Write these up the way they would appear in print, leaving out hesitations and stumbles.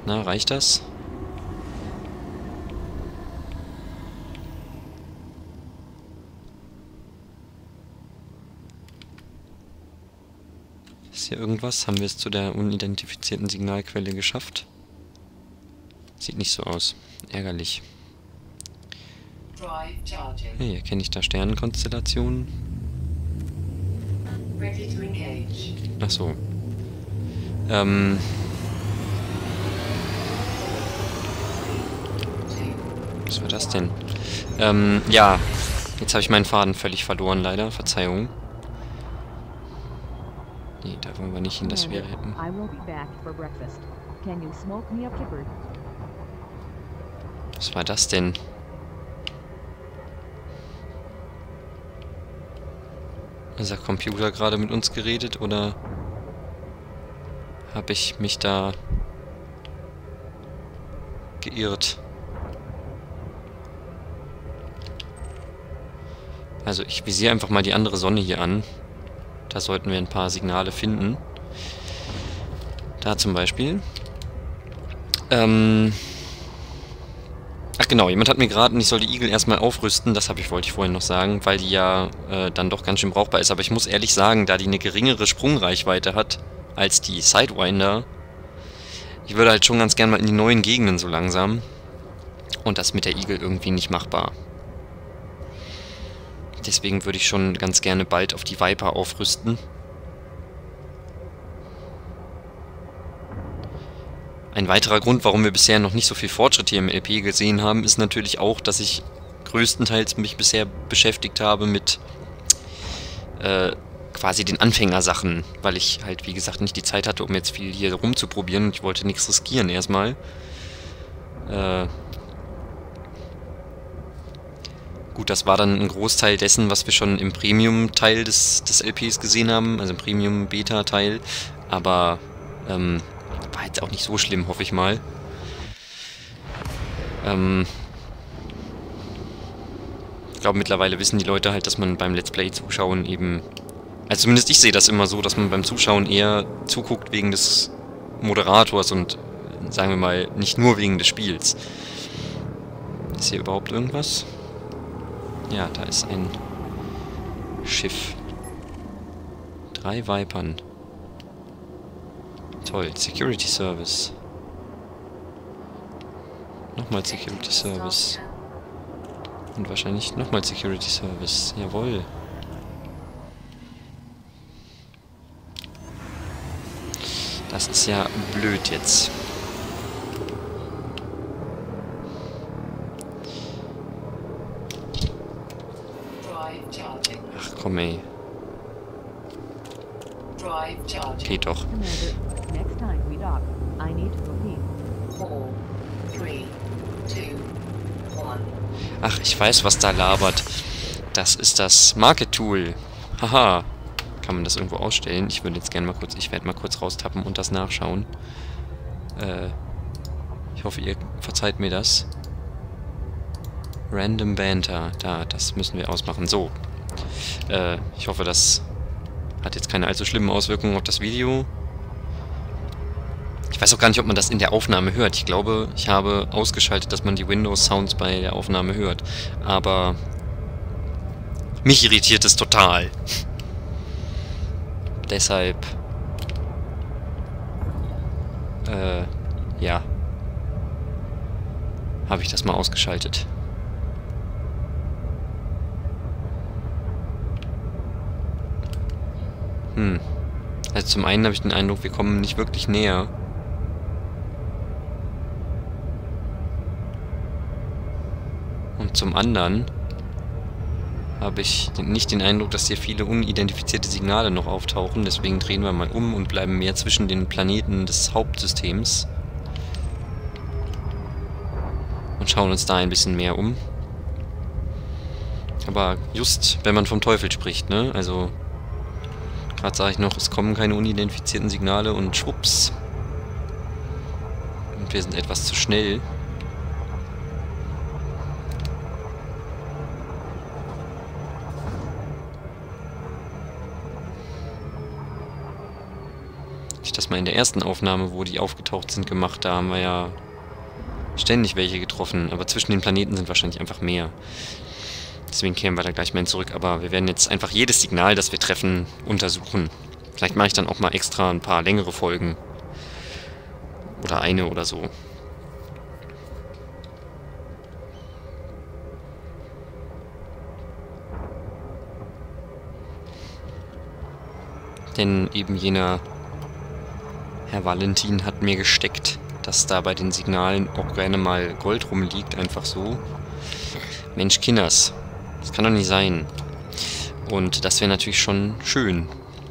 Na, reicht das? Ist hier irgendwas? Haben wir es zu der unidentifizierten Signalquelle geschafft? Sieht nicht so aus. Ärgerlich. Hey, erkenne ich da Sternenkonstellationen? Ach so. Was war das denn? Ja. Jetzt habe ich meinen Faden völlig verloren, leider. Verzeihung. Nee, da wollen wir nicht hin, dass wir hätten. Was war das denn? Ist der Computer gerade mit uns geredet, oder habe ich mich da geirrt? Also ich visiere einfach mal die andere Sonne hier an. Da sollten wir ein paar Signale finden. Da zum Beispiel. Ach genau, jemand hat mir geraten, ich soll die Eagle erstmal aufrüsten. Das wollte ich vorhin noch sagen, weil die ja dann doch ganz schön brauchbar ist. Aber ich muss ehrlich sagen, da die eine geringere Sprungreichweite hat als die Sidewinder, ich würde halt schon ganz gern mal in die neuen Gegenden so langsam. Und das mit der Eagle irgendwie nicht machbar. Deswegen würde ich schon ganz gerne bald auf die Viper aufrüsten. Ein weiterer Grund, warum wir bisher noch nicht so viel Fortschritt hier im LP gesehen haben, ist natürlich auch, dass ich größtenteils mich bisher beschäftigt habe mit quasi den Anfängersachen, weil ich halt, wie gesagt, nicht die Zeit hatte, um jetzt viel hier rumzuprobieren. Ich wollte nichts riskieren erstmal. Gut, das war dann ein Großteil dessen, was wir schon im Premium-Teil des LPs gesehen haben, also im Premium-Beta-Teil, aber war jetzt auch nicht so schlimm, hoffe ich mal. Ich glaube, mittlerweile wissen die Leute halt, dass man beim Let's Play-Zuschauen eben... Also zumindest ich sehe das immer so, dass man beim Zuschauen eher zuguckt wegen des Moderators und, sagen wir mal, nicht nur wegen des Spiels. Ist hier überhaupt irgendwas? Ja, da ist ein Schiff. 3 Vipern. Toll, Security Service. Nochmal Security Service. Und wahrscheinlich nochmal Security Service. Jawohl. Das ist ja blöd jetzt. Ach komm ey. Geht doch. Ach, ich weiß, was da labert. Das ist das Market Tool. Haha. Kann man das irgendwo ausstellen? Ich würde jetzt gerne mal kurz... Ich werde mal kurz raustappen und das nachschauen. Ich hoffe, ihr verzeiht mir das. Random Banter. Da, das müssen wir ausmachen. So. Ich hoffe, das hat jetzt keine allzu schlimmen Auswirkungen auf das Video. Ich weiß auch gar nicht, ob man das in der Aufnahme hört. Ich glaube, ich habe ausgeschaltet, dass man die Windows-Sounds bei der Aufnahme hört. Aber mich irritiert es total. Deshalb... ja. Habe ich das mal ausgeschaltet. Also zum einen habe ich den Eindruck, wir kommen nicht wirklich näher. Und zum anderen habe ich nicht den Eindruck, dass hier viele unidentifizierte Signale noch auftauchen. Deswegen drehen wir mal um und bleiben mehr zwischen den Planeten des Hauptsystems. Und schauen uns da ein bisschen mehr um. Aber just, wenn man vom Teufel spricht, ne? Also, gerade sage ich noch, es kommen keine unidentifizierten Signale und schwupps. Und wir sind etwas zu schnell. Ich das mal in der ersten Aufnahme, wo die aufgetaucht sind, gemacht. Da haben wir ja ständig welche getroffen. Aber zwischen den Planeten sind wahrscheinlich einfach mehr. Deswegen kehren wir da gleich mal hin zurück. Aber wir werden jetzt einfach jedes Signal, das wir treffen, untersuchen. Vielleicht mache ich dann auch mal extra ein paar längere Folgen. Oder eine oder so. Denn eben jener Herr Valentin hat mir gesteckt, dass da bei den Signalen auch gerne mal Gold rumliegt, einfach so. Mensch, Kinders. Das kann doch nicht sein. Und das wäre natürlich schon schön.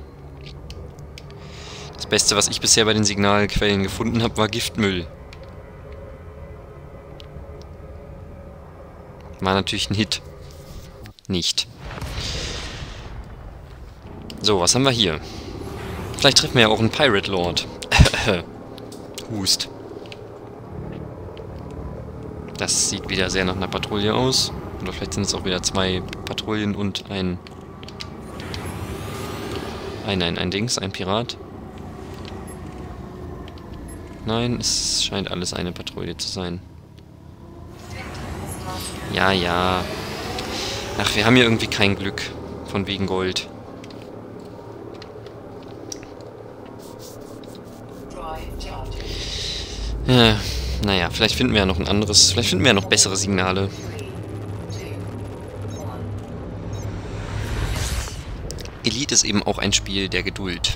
Das Beste, was ich bisher bei den Signalquellen gefunden habe, war Giftmüll. War natürlich ein Hit. Nicht. So, was haben wir hier? Vielleicht treffen wir ja auch einen Pirate Lord. Hust. Das sieht wieder sehr nach einer Patrouille aus. Oder vielleicht sind es auch wieder 2 Patrouillen und ein Pirat. Nein, es scheint alles eine Patrouille zu sein. Ja, ja. Ach, wir haben hier irgendwie kein Glück. Von wegen Gold. Ja, naja, vielleicht finden wir ja noch ein anderes. Vielleicht finden wir ja noch bessere Signale. Elite ist eben auch ein Spiel der Geduld.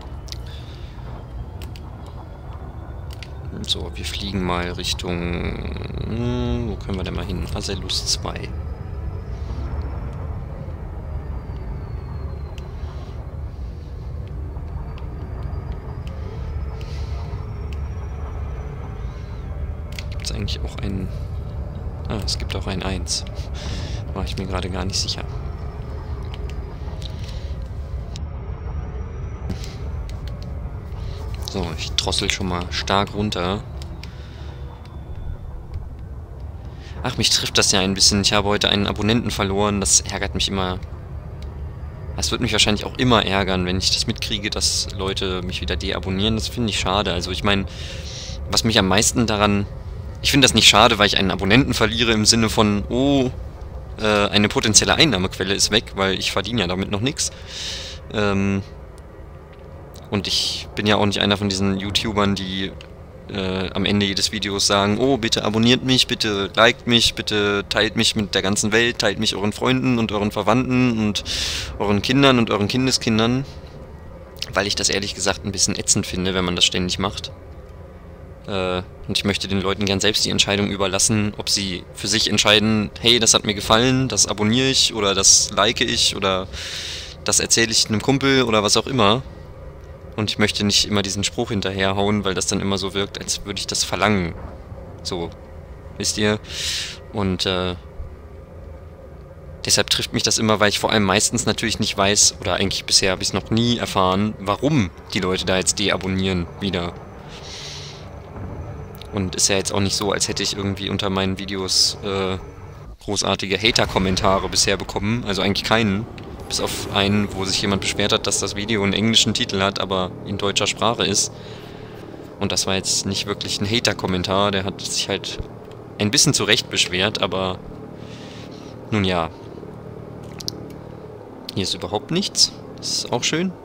So, wir fliegen mal Richtung... wo können wir denn mal hin? Azelus 2. Gibt es eigentlich auch einen... Ah, es gibt auch ein 1. War ich mir gerade gar nicht sicher. So, ich drossel schon mal stark runter. Ach, mich trifft das ja ein bisschen. Ich habe heute einen Abonnenten verloren. Das ärgert mich immer. Das wird mich wahrscheinlich auch immer ärgern, wenn ich das mitkriege, dass Leute mich wieder deabonnieren. Das finde ich schade. Also ich meine, was mich am meisten daran... Ich finde das nicht schade, weil ich einen Abonnenten verliere im Sinne von, oh, eine potenzielle Einnahmequelle ist weg, weil ich verdiene ja damit noch nichts. Und ich bin ja auch nicht einer von diesen YouTubern, die am Ende jedes Videos sagen, oh, bitte abonniert mich, bitte liked mich, bitte teilt mich mit der ganzen Welt, teilt mich euren Freunden und euren Verwandten und euren Kindern und euren Kindeskindern. Weil ich das ehrlich gesagt ein bisschen ätzend finde, wenn man das ständig macht. Und ich möchte den Leuten gern selbst die Entscheidung überlassen, ob sie für sich entscheiden, hey, das hat mir gefallen, das abonniere ich oder das like ich oder das erzähle ich einem Kumpel oder was auch immer. Und ich möchte nicht immer diesen Spruch hinterherhauen, weil das dann immer so wirkt, als würde ich das verlangen. So, wisst ihr? Und deshalb trifft mich das immer, weil ich vor allem meistens natürlich nicht weiß, oder eigentlich bisher habe ich es noch nie erfahren, warum die Leute da jetzt deabonnieren wieder. Und ist ja jetzt auch nicht so, als hätte ich irgendwie unter meinen Videos großartige Hater-Kommentare bisher bekommen. Also eigentlich keinen. Bis auf einen, wo sich jemand beschwert hat, dass das Video einen englischen Titel hat, aber in deutscher Sprache ist. Und das war jetzt nicht wirklich ein Hater-Kommentar. Der hat sich halt ein bisschen zu Recht beschwert, aber nun ja. Hier ist überhaupt nichts. Das ist auch schön.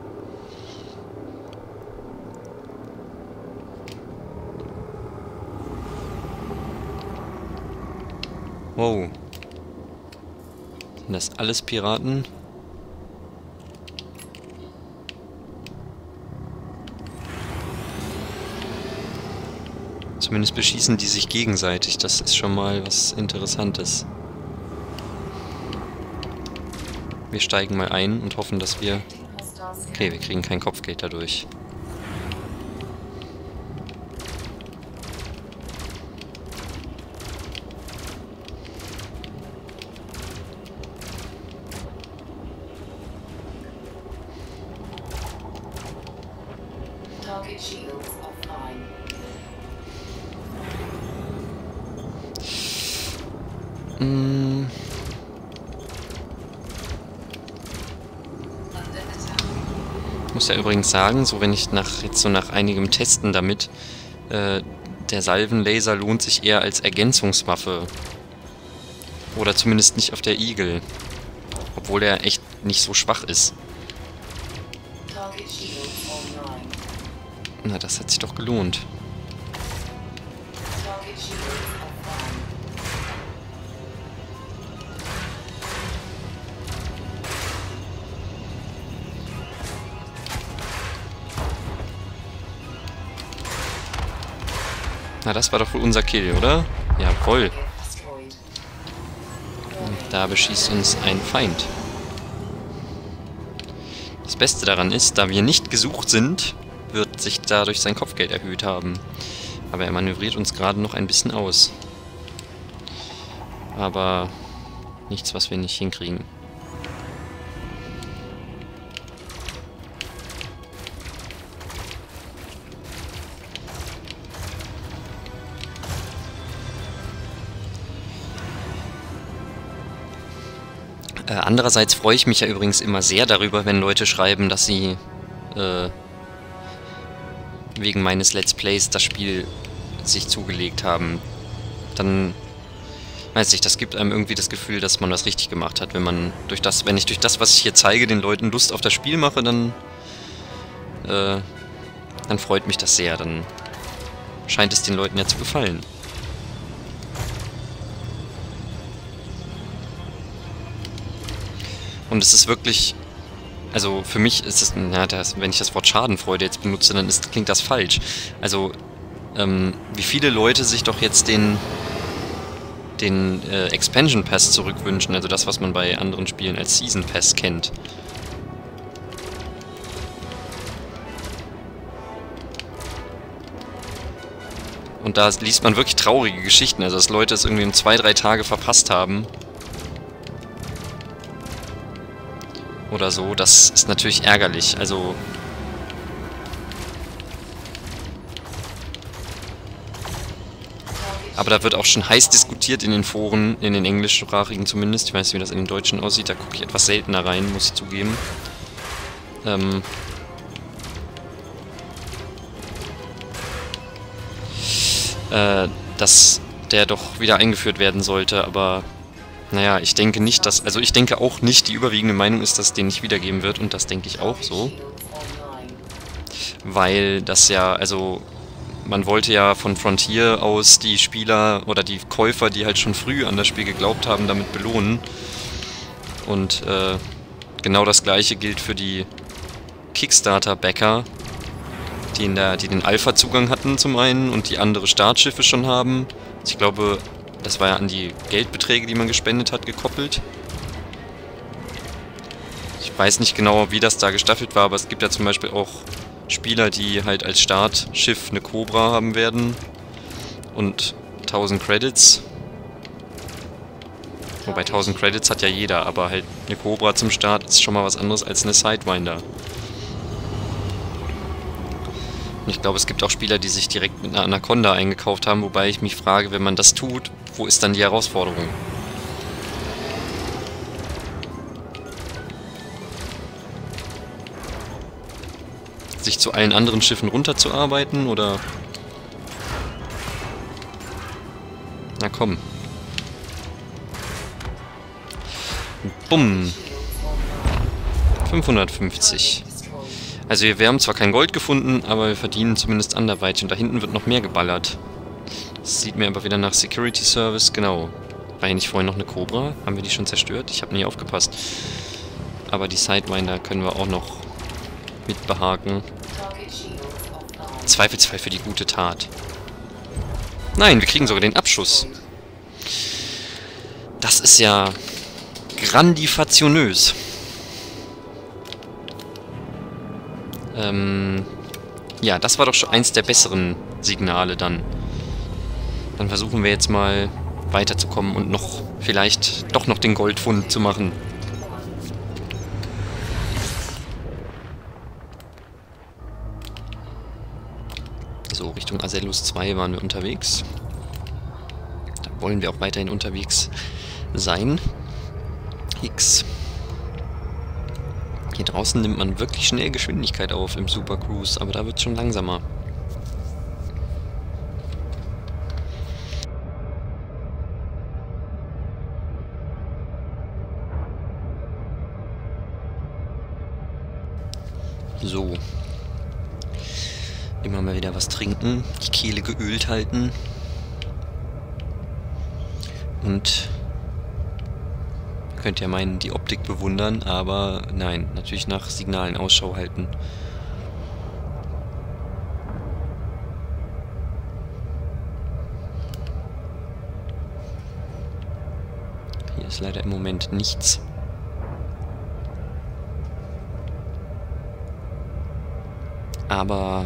Wow. Sind das alles Piraten? Zumindest beschießen die sich gegenseitig. Das ist schon mal was Interessantes. Wir steigen mal ein und hoffen, dass wir... Okay, wir kriegen kein Kopfgeld dadurch. Target shields offline. muss ja übrigens sagen, so wenn ich nach einigem Testen damit, der Salvenlaser lohnt sich eher als Ergänzungswaffe. Oder zumindest nicht auf der Eagle. Obwohl er echt nicht so schwach ist. Na, das hat sich doch gelohnt. Na, das war doch wohl unser Kill, oder? Jawohl. Und da beschießt uns ein Feind. Das Beste daran ist, da wir nicht gesucht sind, wird sich dadurch sein Kopfgeld erhöht haben. Aber er manövriert uns gerade noch ein bisschen aus. Aber nichts, was wir nicht hinkriegen. Andererseits freue ich mich ja übrigens immer sehr darüber, wenn Leute schreiben, dass sie wegen meines Let's Plays das Spiel sich zugelegt haben. Dann, weiß ich, das gibt einem irgendwie das Gefühl, dass man was richtig gemacht hat. Wenn ich durch das, was ich hier zeige, den Leuten Lust auf das Spiel mache, dann freut mich das sehr. Dann scheint es den Leuten ja zu gefallen. Und es ist wirklich, also für mich ist es, ja, wenn ich das Wort Schadenfreude jetzt benutze, dann klingt das falsch. Also, wie viele Leute sich doch jetzt den Expansion Pass zurückwünschen, also das, was man bei anderen Spielen als Season Pass kennt. Und da liest man wirklich traurige Geschichten, also dass Leute es irgendwie in 2-3 Tage verpasst haben. Oder so, das ist natürlich ärgerlich, also... Aber da wird auch schon heiß diskutiert in den Foren, in den englischsprachigen zumindest. Ich weiß nicht, wie das in den deutschen aussieht, da gucke ich etwas seltener rein, muss ich zugeben. Dass der doch wieder eingeführt werden sollte, aber... Naja, ich denke nicht, dass... Also ich denke auch nicht, die überwiegende Meinung ist, dass es den nicht wiedergeben wird. Und das denke ich auch so. Weil das ja, also... Man wollte ja von Frontier aus die Spieler oder die Käufer, die halt schon früh an das Spiel geglaubt haben, damit belohnen. Und genau das gleiche gilt für die Kickstarter-Backer, die den Alpha-Zugang hatten zum einen und die andere Startschiffe schon haben. Ich glaube... Das war ja an die Geldbeträge, die man gespendet hat, gekoppelt. Ich weiß nicht genau, wie das da gestaffelt war, aber es gibt ja zum Beispiel auch Spieler, die halt als Startschiff eine Cobra haben werden. Und 1000 Credits. Wobei 1000 Credits hat ja jeder, aber halt eine Cobra zum Start ist schon mal was anderes als eine Sidewinder. Und ich glaube, es gibt auch Spieler, die sich direkt mit einer Anaconda eingekauft haben, wobei ich mich frage, wenn man das tut, wo ist dann die Herausforderung? Sich zu allen anderen Schiffen runterzuarbeiten, oder? Na komm. Bumm. 550. Also wir haben zwar kein Gold gefunden, aber wir verdienen zumindest anderweitig. Und da hinten wird noch mehr geballert. Das sieht mir aber wieder nach Security Service, genau. War hier nicht vorhin noch eine Cobra? Haben wir die schon zerstört? Ich habe nie aufgepasst. Aber die Sidewinder können wir auch noch mit behaken. Zweifelsfall für die gute Tat. Nein, wir kriegen sogar den Abschuss. Das ist ja grandifationös. Ja, das war doch schon eins der besseren Signale dann. Dann versuchen wir jetzt mal weiterzukommen und noch vielleicht doch noch den Goldfund zu machen. So, Richtung Azellus 2 waren wir unterwegs. Da wollen wir auch weiterhin unterwegs sein. X. Hier draußen nimmt man wirklich schnell Geschwindigkeit auf im Super Cruise, aber da wird es schon langsamer. So. Immer mal wieder was trinken, die Kehle geölt halten. Und könnt ihr meinen, die Optik bewundern, aber nein, natürlich nach Signalen Ausschau halten. Hier ist leider im Moment nichts. Aber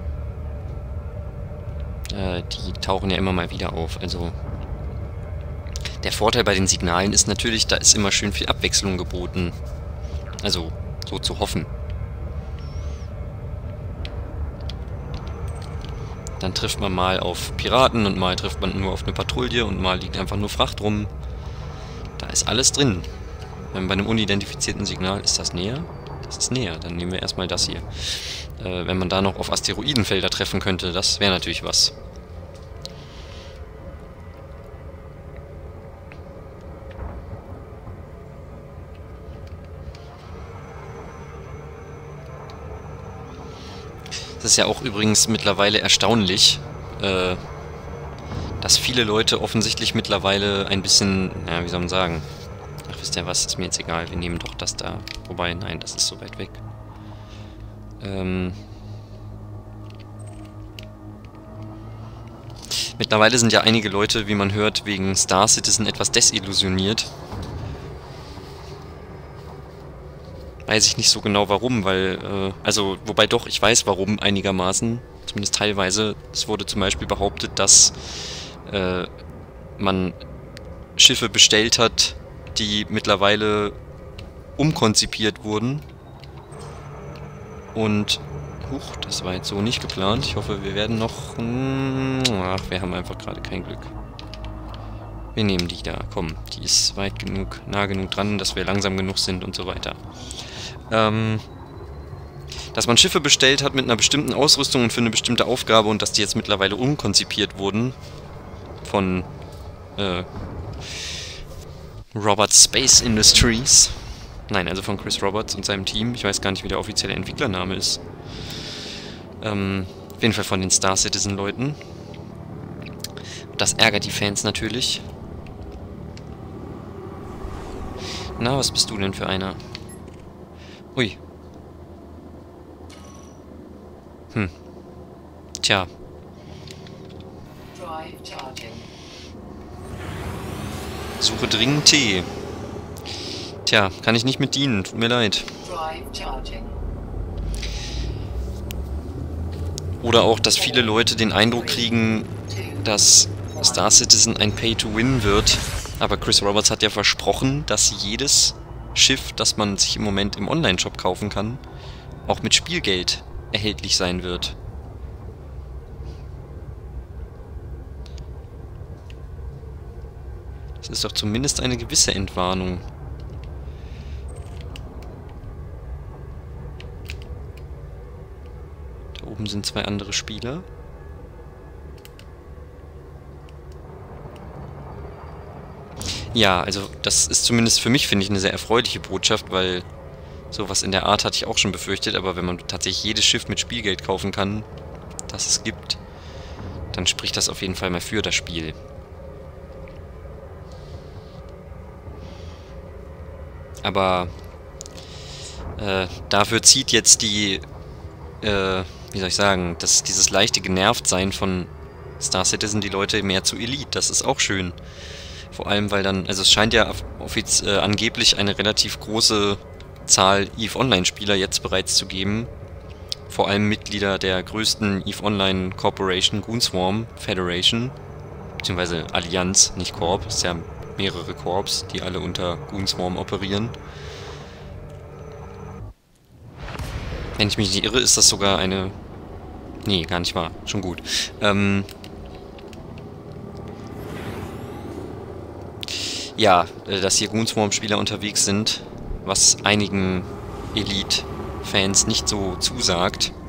die tauchen ja immer mal wieder auf. Also der Vorteil bei den Signalen ist natürlich, da ist immer schön viel Abwechslung geboten. Also so zu hoffen. Dann trifft man mal auf Piraten und mal trifft man nur auf eine Patrouille und mal liegt einfach nur Fracht rum. Da ist alles drin. Bei einem unidentifizierten Signal ist das näher. Das ist näher. Dann nehmen wir erstmal das hier. Wenn man da noch auf Asteroidenfelder treffen könnte, das wäre natürlich was. Das ist ja auch übrigens mittlerweile erstaunlich, dass viele Leute offensichtlich mittlerweile ein bisschen, ja, wie soll man sagen, ach, wisst ihr was, ist mir jetzt egal, wir nehmen doch das da. Wobei, nein, das ist so weit weg. Mittlerweile sind ja einige Leute, wie man hört, wegen Star Citizen etwas desillusioniert. Weiß ich nicht so genau warum, weil, also, wobei doch, ich weiß warum einigermaßen, zumindest teilweise. Es wurde zum Beispiel behauptet, dass man Schiffe bestellt hat, die mittlerweile umkonzipiert wurden. Und, huch, das war jetzt so nicht geplant. Ich hoffe, wir werden noch, ach, wir haben einfach gerade kein Glück. Wir nehmen die da, komm, die ist weit genug, nah genug dran, dass wir langsam genug sind und so weiter. Dass man Schiffe bestellt hat mit einer bestimmten Ausrüstung und für eine bestimmte Aufgabe und dass die jetzt mittlerweile umkonzipiert wurden von Roberts Space Industries. Nein, also von Chris Roberts und seinem Team. Ich weiß gar nicht, wie der offizielle Entwicklername ist. Auf jeden Fall von den Star Citizen Leuten. Das ärgert die Fans natürlich. Na, was bist du denn für einer? Ui. Tja. Suche dringend Tee. Tja, kann ich nicht mit dienen, tut mir leid. Oder auch, dass viele Leute den Eindruck kriegen, dass Star Citizen ein Pay-to-Win wird. Aber Chris Roberts hat ja versprochen, dass jedes Schiff, das man sich im Moment im Online-Shop kaufen kann, auch mit Spielgeld erhältlich sein wird. Das ist doch zumindest eine gewisse Entwarnung. Da oben sind zwei andere Spieler. Ja, also das ist zumindest für mich, finde ich, eine sehr erfreuliche Botschaft, weil sowas in der Art hatte ich auch schon befürchtet, aber wenn man tatsächlich jedes Schiff mit Spielgeld kaufen kann, das es gibt, dann spricht das auf jeden Fall mal für das Spiel. Aber dafür zieht jetzt die, wie soll ich sagen, dieses leichte Genervtsein von Star Citizen die Leute mehr zu Elite. Das ist auch schön. Vor allem, weil dann, also es scheint ja angeblich eine relativ große Zahl EVE Online-Spieler jetzt bereits zu geben. Vor allem Mitglieder der größten EVE Online Corporation, Goonswarm Federation, beziehungsweise Allianz, nicht Corp, es ist ja mehrere Corps, die alle unter Goonswarm operieren. Wenn ich mich nicht irre, ist das sogar eine... Nee, gar nicht wahr. Schon gut. Ja, dass hier Goonswarm-Spieler unterwegs sind, was einigen Elite-Fans nicht so zusagt.